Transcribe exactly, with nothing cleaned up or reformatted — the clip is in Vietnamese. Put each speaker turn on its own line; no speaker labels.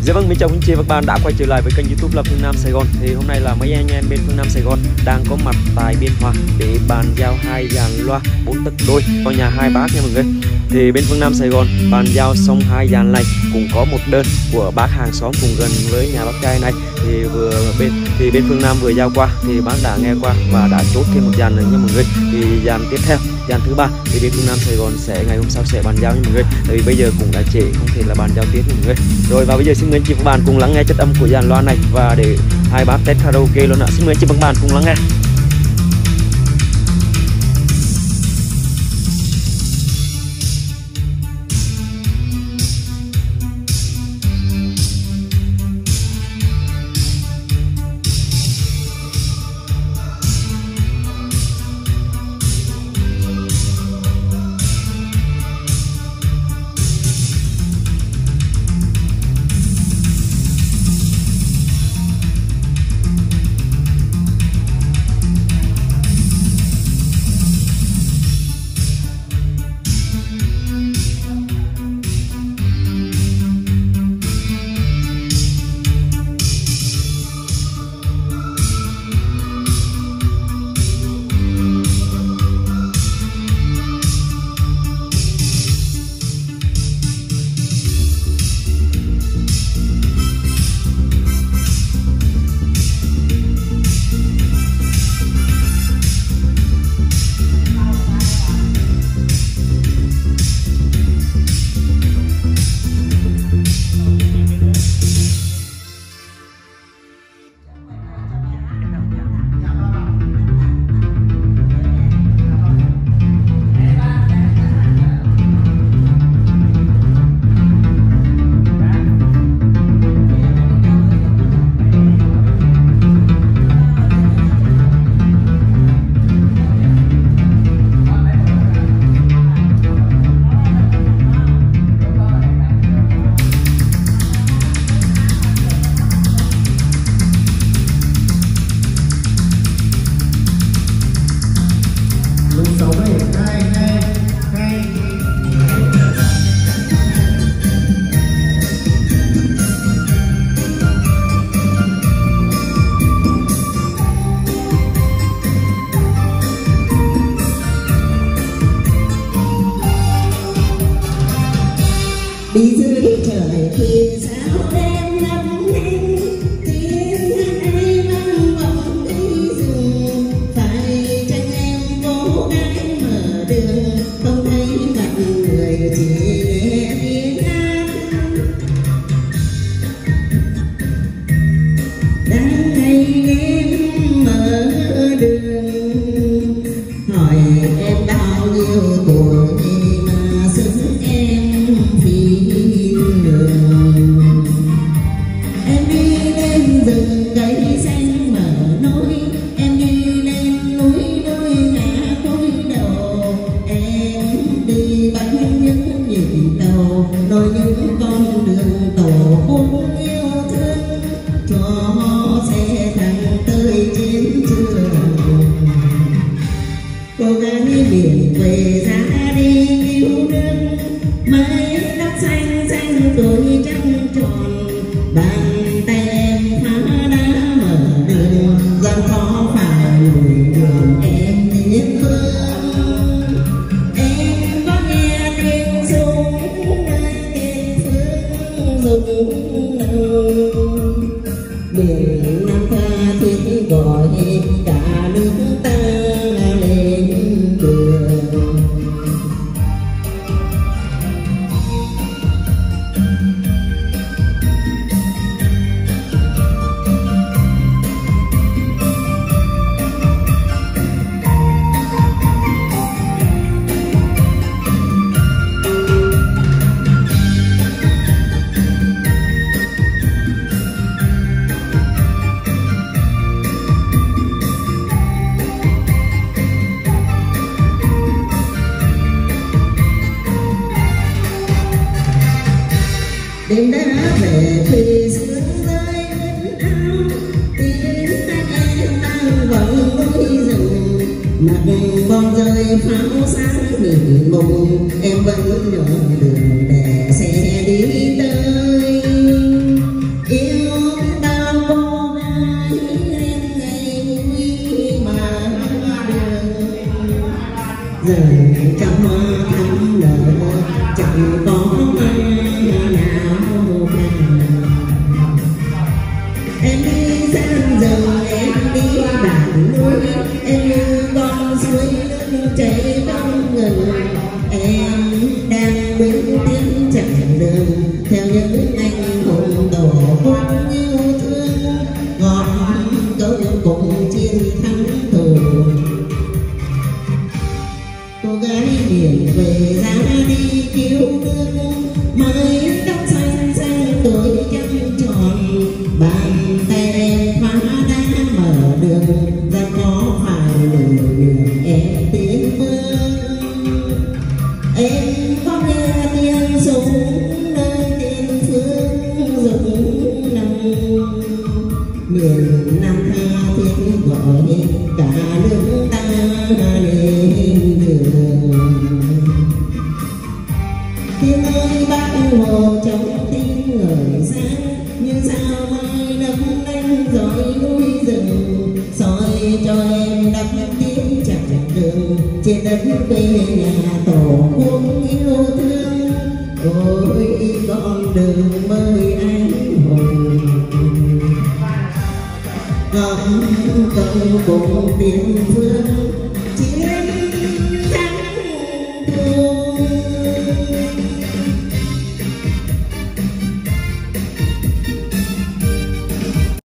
Dạ vâng, mình chào quý chị và các bạn đã quay trở lại với kênh YouTube là Phương Nam Sài Gòn. Thì hôm nay là mấy anh em bên Phương Nam Sài Gòn đang có mặt tại Biên Hòa để bàn giao hai dàn loa bốn tấc đôi vào nhà hai bác nha mọi người. Thì bên Phương Nam Sài Gòn bàn giao xong hai dàn này cũng có một đơn của bác hàng xóm cùng gần với nhà bác trai này. Thì vừa bên thì bên Phương Nam vừa giao qua thì bác đã nghe qua và đã chốt thêm một dàn nữa nha mọi người. Thì dàn tiếp theo, dàn thứ ba thì bên Phương Nam Sài Gòn sẽ ngày hôm sau sẽ bàn giao nha mọi người. Tại vì bây giờ cũng đã trễ không thể là bàn giao tiếp nha mọi người. Rồi và bây giờ xin mời anh chị và các bạn cùng lắng nghe chất âm của dàn loa này và để hai bác test karaoke luôn ạ. Xin mời anh chị và các bạn cùng lắng nghe.
Đi dưới trời thì sao đêm năm anh tiếng ai vang vọng đi rừng, phải chăng em cố gắng mở đường không thấy mặt người chỉ nghe tiếng hát. Đang ngày em mở đường hỏi em bao nhiêu tuổi mà xứng em vì em đi lên rừng cây xanh mở nối, em đi lên núi đôi ngã cúi đầu, em đi bắn những nhịp đầu đôi những con đường tổ hôn yêu thương cho xe thẳng tới chiến trường. Cô gái biển về ra đi yêu đương mấy đất xanh xanh tuổi trăng tròn, bàn tay em phá đá mở đường gian khó phải lùi đường em biết phương. Em có nghe tiếng súng nơi tiền phương rụng biển Nam Pha thiết gọi cả nước ta lên đường. Đêm đã về thì sương rơi ướt áo, tiếng hát em đang vọng núi rừng, mặt bom rơi pháo sáng nhìn mộng, em vẫn nhớ đường để xe đi tới. bàn tay em phá đá mở đường ra có phải đường đường em tiến bước. Em có nghe tiếng súng nơi tiền phương rụng nằm miền Nam tha thiết gọi cả nước ta lên đường. Tiếng ơi bác hồ trong tiếng người sáng như sao mai đập đánh dõi núi rừng soi cho em đắp tiếng chặt đường trên đất quê nhà tổ quốc yêu thương. Ôi con đường mới anh hùng góc công cùng tiếng phương